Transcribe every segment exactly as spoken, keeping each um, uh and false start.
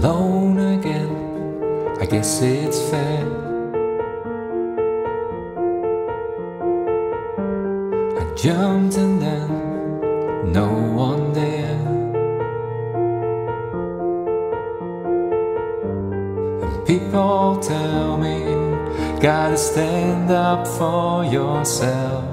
alone again, I guess it's fair. I jumped and then no one there, and people tell me gotta stand up for yourself.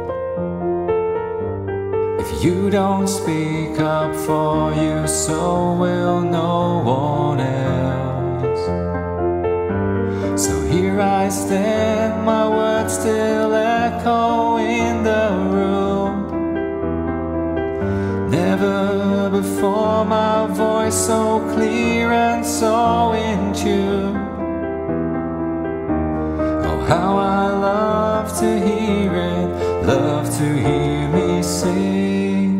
If you don't speak up for you, so will no one else. So here I stand, my words still echo in the room. Never before my voice so clear and so in tune. Oh, how I love to hear it, love to hear me sing.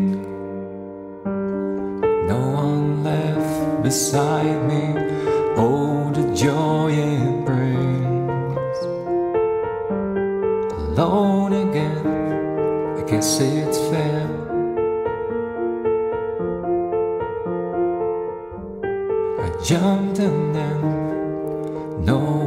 No one left beside me, oh, the joy it brings. Alone again, I guess it's fair. I jumped and then no